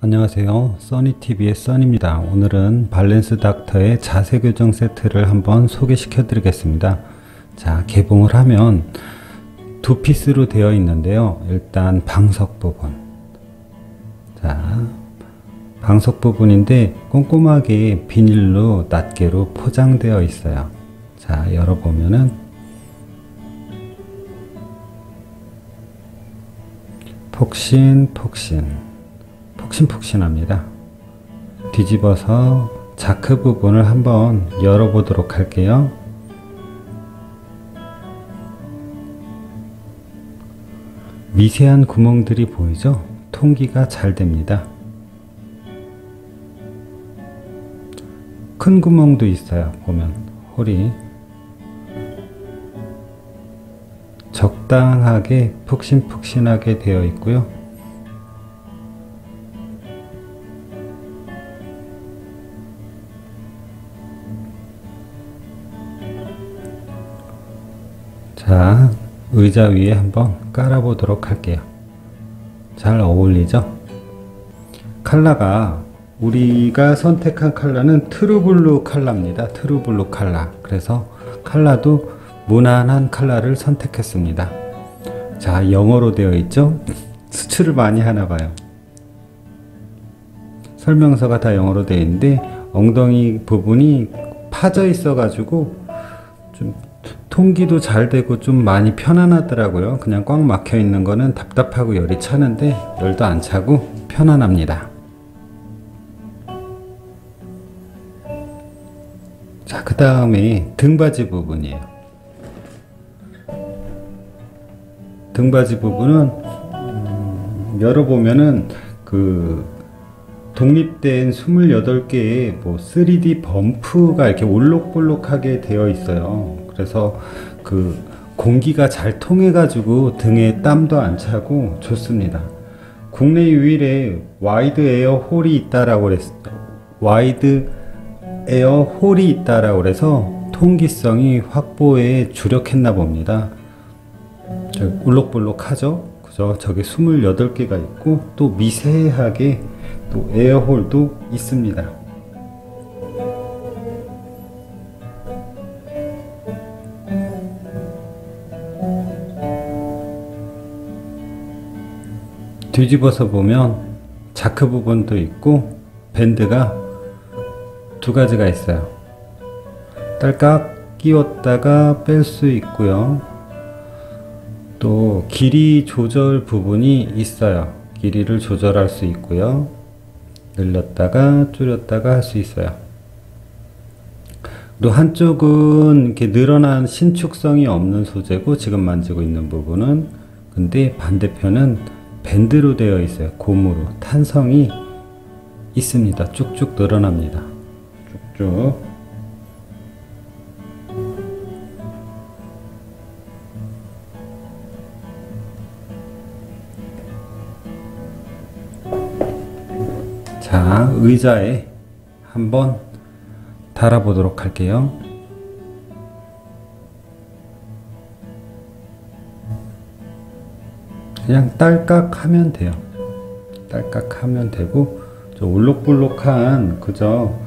안녕하세요. 써니TV의 써니입니다. 오늘은 밸런스 닥터의 자세 교정 세트를 한번 소개시켜 드리겠습니다. 자, 개봉을 하면 두 피스로 되어 있는데요. 일단 방석 부분. 자, 방석 부분인데 꼼꼼하게 비닐로 낱개로 포장되어 있어요. 자, 열어보면은 폭신폭신합니다. 뒤집어서 자크 부분을 한번 열어보도록 할게요. 미세한 구멍들이 보이죠? 통기가 잘 됩니다. 큰 구멍도 있어요. 보면 홀이 적당하게 푹신푹신하게 되어 있고요. 자, 의자 위에 한번 깔아보도록 할게요. 잘 어울리죠? 컬러가 우리가 선택한 컬러는 트루블루 컬러입니다. 트루블루 컬러. 그래서 컬러도 무난한 컬러를 선택했습니다. 자, 영어로 되어 있죠? 수출을 많이 하나 봐요. 설명서가 다 영어로 되어 있는데 엉덩이 부분이 파져 있어 가지고 좀 통기도 잘 되고 좀 많이 편안하더라고요. 그냥 꽉 막혀 있는 거는 답답하고 열이 차는데 열도 안 차고 편안합니다. 자, 그 다음에 등받이 부분이에요. 등받이 부분은 열어보면은 그 독립된 28개의 뭐 3D 범프가 이렇게 올록볼록하게 되어 있어요. 그래서 그 공기가 잘 통해 가지고 등에 땀도 안 차고 좋습니다. 국내 유일의 와이드 에어 홀이 있다라고 그랬어요. 와이드 에어 홀이 있다라고 그래서 통기성이 확보에 주력했나 봅니다. 울록볼록하죠? 그죠? 저게 28개가 있고 또 미세하게 또 에어홀도 있습니다. 뒤집어서 보면 자크 부분도 있고 밴드가 두 가지가 있어요. 딸깍 끼웠다가 뺄 수 있고요. 또 길이 조절 부분이 있어요. 길이를 조절할 수 있고요. 늘렸다가 줄였다가 할 수 있어요. 또 한쪽은 이렇게 늘어난 신축성이 없는 소재고 지금 만지고 있는 부분은, 근데 반대편은 밴드로 되어 있어요. 고무로 탄성이 있습니다. 쭉쭉 늘어납니다. 쭉쭉. 자, 의자에 한번 달아보도록 할게요. 그냥 딸깍 하면 돼요. 딸깍 하면 되고, 저 올록볼록한 그저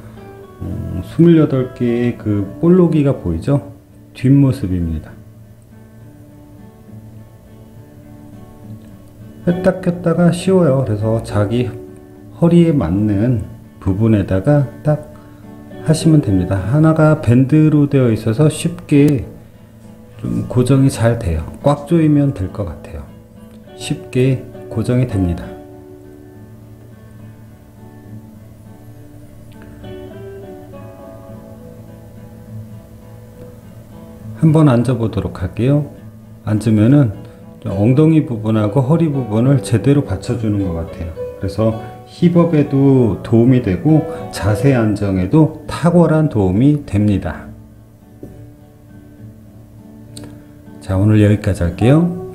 28개의 그 볼록이가 보이죠? 뒷모습입니다. 뺐다 꼈다가 쉬워요. 그래서 자기 허리에 맞는 부분에다가 딱 하시면 됩니다. 하나가 밴드로 되어 있어서 쉽게 좀 고정이 잘 돼요. 꽉 조이면 될 것 같아요. 쉽게 고정이 됩니다. 한번 앉아 보도록 할게요. 앉으면은 엉덩이 부분하고 허리 부분을 제대로 받쳐주는 것 같아요. 그래서 힙업에도 도움이 되고 자세 안정에도 탁월한 도움이 됩니다. 자, 오늘 여기까지 할게요.